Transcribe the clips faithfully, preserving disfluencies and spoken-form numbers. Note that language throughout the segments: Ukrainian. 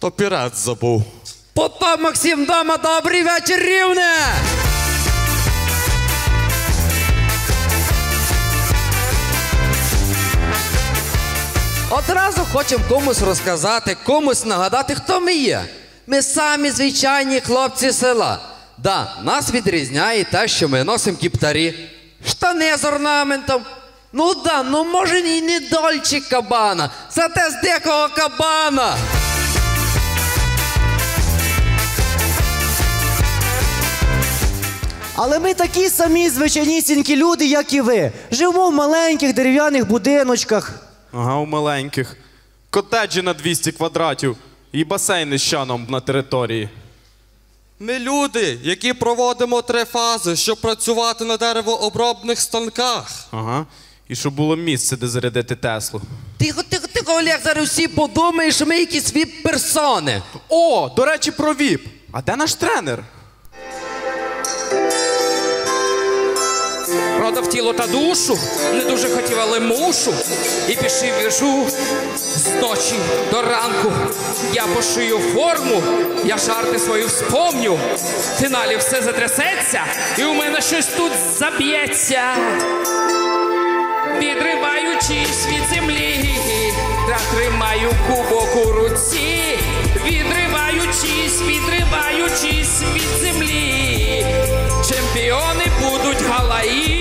Папірець забув. Потом Максим дома, добрий вечір, Рівне! Одразу хочемо комусь розказати, комусь нагадати, хто ми є. Ми самі звичайні хлопці села. Да, нас відрізняє те, що ми носимо кіптарі, штани з орнаментом. Ну да, ну може і не Дольче Кабана, зате з дикого кабана. Але ми такі самі звичайнісінькі люди, як і ви. Живемо в маленьких дерев'яних будиночках. Ага, у маленьких. Котеджі на двісті квадратів і басейни з щаном на території. Ми люди, які проводимо три фази, щоб працювати на деревообробних станках. Ага, і щоб було місце, де зарядити Теслу. Тихо, тихо, тихо, Олег, зараз всі подумають, що ми якісь віп-персони. О, до речі, про віп. А де наш тренер? Продав тіло та душу, не дуже хотів, але мушу. І пішив віжу з ночі до ранку. Я пошию форму, я жарти свою вспомню. В фіналі все затрясеться, і у мене щось тут заб'ється. Відриваючись від землі, та тримаю кубок у руці. Відриваючись, відриваючись від землі, чемпіони будуть галаї.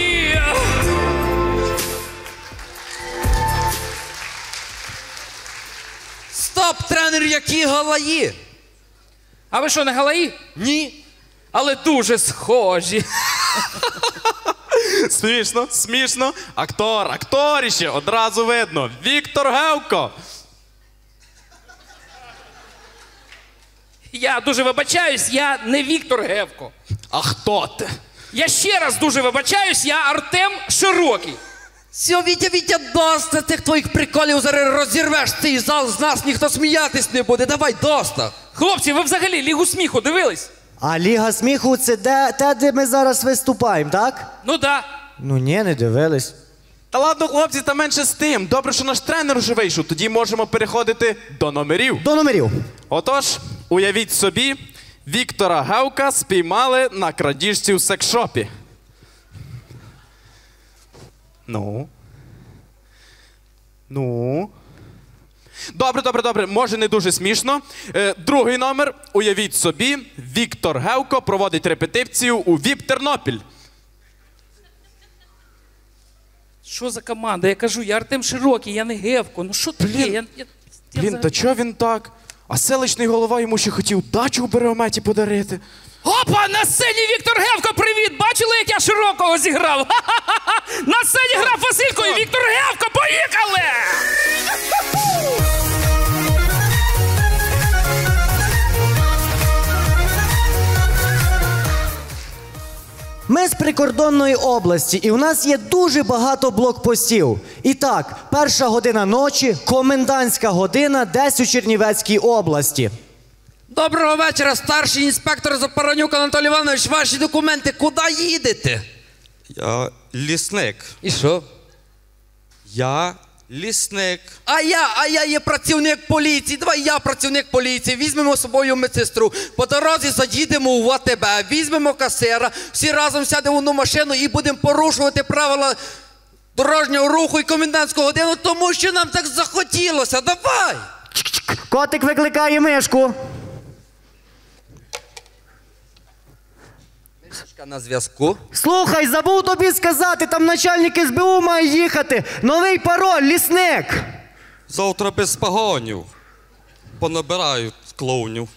Стоп, тренер, які галаї? А ви що, не галаї? Ні. Але дуже схожі. Смішно, смішно. Актор, акторіще, одразу видно. Віктор Гевко. Я дуже вибачаюсь, я не Віктор Гевко. А хто ти? Я ще раз дуже вибачаюсь, я Артем Широкий. Все, Вітя, Вітя, доста тих твоїх приколів, зараз розірвеш цей зал, з нас ніхто сміятись не буде. Давай, доста. Хлопці, ви взагалі Лігу сміху дивились? А Ліга сміху – це де, те, де ми зараз виступаємо, так? Ну да. Ну ні, не дивились. Та ладно, хлопці, та менше з тим. Добре, що наш тренер вже вийшов. Тоді можемо переходити до номерів. До номерів. Отож, уявіть собі, Віктора Гевка спіймали на крадіжці в секс-шопі. Ну? Ну? Добре, добре, добре, може не дуже смішно. Е, другий номер. Уявіть собі, Віктор Гевко проводить репетицію у ВІП Тернопіль. Що за команда? Я кажу, я Артем Широкий, я не Гевко. Ну що таке? Я, я, я Він, взагалі- та чого він так? А селищний голова йому ще хотів дачу у Береометі подарити. Опа, на сцені Віктор Гевко, привіт! Бачили, як я Широкого зіграв? Ха-ха-ха! На сцені грав Василько і Віктор Гевко, поїхали! Ми з прикордонної області, і у нас є дуже багато блокпостів. І так, перша година ночі, комендантська година десь у Чернівецькій області. Доброго вечора, старший інспектор Запоронюк Анатолій Іванович. Ваші документи, куди їдете? Я лісник. І що? Я лісник. А я, а я є працівник поліції. Давай я працівник поліції. Візьмемо з собою медсестру. По дорозі заїдемо у ВТБ, візьмемо касира, всі разом сядемо в одну машину і будемо порушувати правила дорожнього руху і комендантську годину, тому що нам так захотілося. Давай! Котик викликає мишку. Мишка на зв'язку. Слухай, забув тобі сказати, там начальник ес бе у має їхати. Новий пароль, лісник. Завтра без погонів. Понабираю клоунів.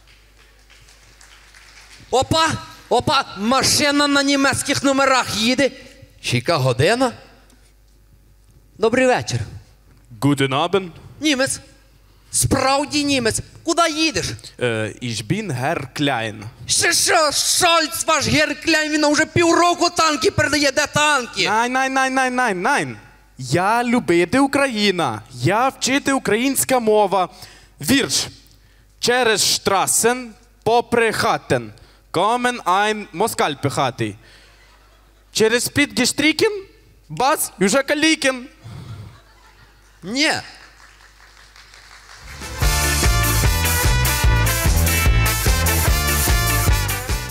Опа, опа, машина на німецьких номерах їде. Ще яка година? Добрий вечір. Guten Abend. Німець. Справді німець. Куди їдеш? Е, Ich bin Herr Klein. Що, що, Шольц, ваш Геркляйн, він вже півроку танки передає. Де танки? Найн, найн, найн, найн, найн, найн. Я любити Україна. Я вчити українська мова. Вірш. Через штрасен, попри хатен. Комен айн москаль пихатий. Через підгештрікен, бац, южа калікен. Ні.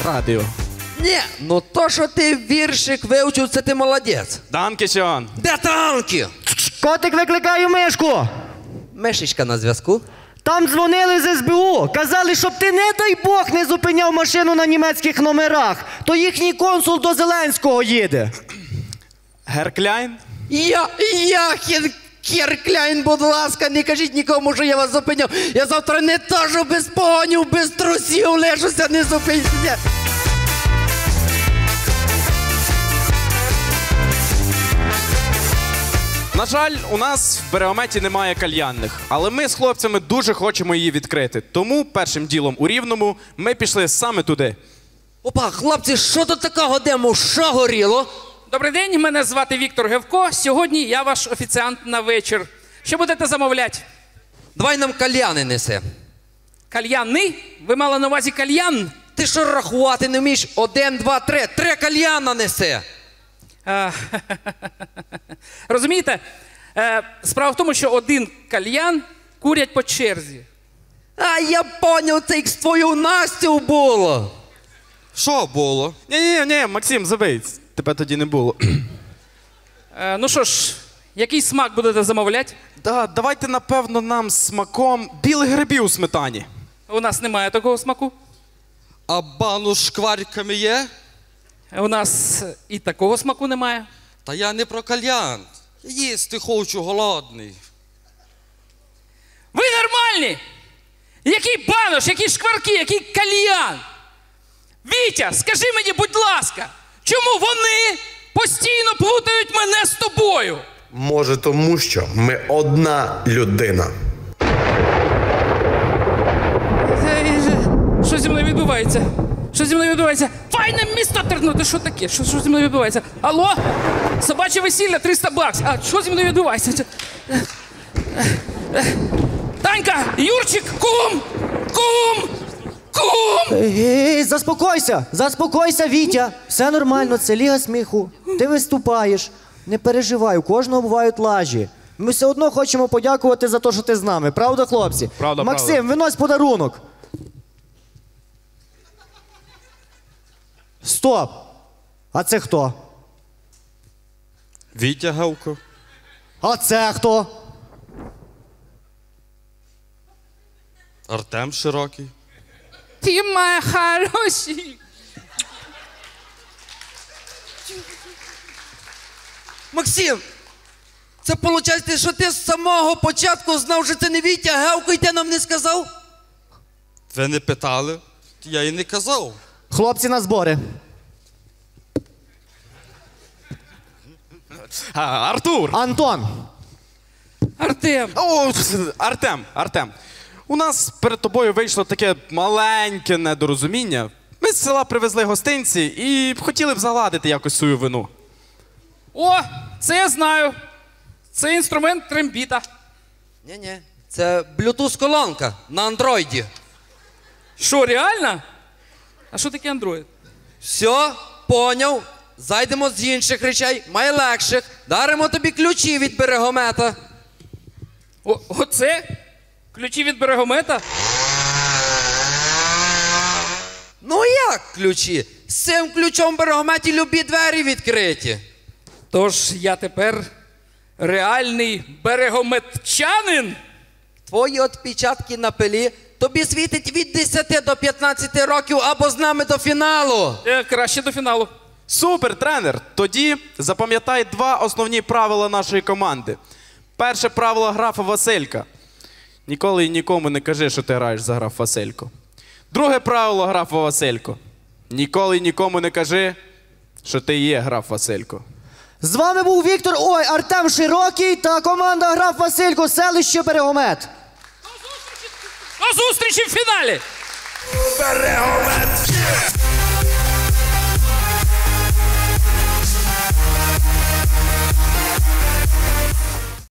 радіо. Ні, ну то, що ти віршик вивчив, це ти молодець. Данкішон. Де танки? Котик, викликаю мишку. Мишечка на зв'язку. Там дзвонили з ес бе у. Казали, щоб ти, не дай Бог, не зупиняв машину на німецьких номерах. То їхній консул до Зеленського їде. Геркляйн. Я, я, хер, Херкляйн, будь ласка, не кажіть нікому, що я вас зупиняв. Я завтра не то, що без погонів, без трусів лишуся, не зупиняв. На жаль, у нас в Берегометі немає кальянних, але ми з хлопцями дуже хочемо її відкрити. Тому першим ділом у Рівному ми пішли саме туди. Опа, хлопці, що тут такого демо? Що горіло? Добрий день, мене звати Віктор Гевко. Сьогодні я ваш офіціант на вечір. Що будете замовляти? Давай нам кальяни неси. Кальянний? Ви мали на увазі кальян? Ти що рахувати не вмієш? Один, два, три. Три кальяна неси. А, розумієте, е, справа в тому, що один кальян курять по черзі. А я поняв, це як з твою Настю було. Що було? Ні-ні, ні, Максим, забий, тебе тоді не було. Е, ну що ж, який смак будете замовляти? Да, давайте, напевно, нам смаком білих грибів у сметані. У нас немає такого смаку. А бану з шкварками є? У нас і такого смаку немає. Та я не про кальян. Я їсти хочу, голодний. Ви нормальні? Який банош, які шкварки, який кальян? Вітя, скажи мені, будь ласка, чому вони постійно плутають мене з тобою? Може, тому що ми одна людина. Що зі мною відбувається? Що зі мною відбувається? Файне місто тернути, що таке? Що, що зі мною відбувається? Алло? Собаче весілля, триста баксів. А що зі мною відбувається? Танька, Юрчик, кум! Кум! Кум! Ей, заспокойся, заспокойся, Вітя. Все нормально, це ліга сміху. Ти виступаєш. Не переживай, у кожного бувають лажі. Ми все одно хочемо подякувати за те, що ти з нами. Правда, хлопці? Правда, Максим, правда. винось подарунок. Стоп! А це хто? Вітя Гевко. А це хто? Артем Широкий. Ти моя хороший. Максим, це виходить, що ти з самого початку знав, що це не Вітя Гевко, і ти нам не сказав? Ви не питали? Я і не казав. Хлопці на збори. А, Артур! Антон. Артем. О, Артем, Артем. У нас перед тобою вийшло таке маленьке недорозуміння. Ми з села привезли гостинці і хотіли б загладити якось свою вину. О, це я знаю. Це інструмент трембіта. Ні-ні, це Bluetooth-колонка на андроїді. Що, реально? А що таке Android? Все, поняв. Зайдемо з інших речей, найлегших. Даримо тобі ключі від берегомета. О, оце? Ключі від берегомета? Ну як ключі? З цим ключом в берегометі любі двері відкриті. Тож я тепер реальний берегометчанин? Твої отпечатки на пилі тобі світить від десяти до п'ятнадцяти років або з нами до фіналу. Е, краще до фіналу. Супер, тренер! Тоді запам'ятай два основні правила нашої команди. Перше правило графа Василька. Ніколи і нікому не кажи, що ти граєш за граф Василько. Друге правило графа Василько. Ніколи і нікому не кажи, що ти є граф Василько. З вами був Віктор, ой, Артем Широкий та команда Граф Василько, селище Берегомет. До зустрічі в фіналі! Берегомет!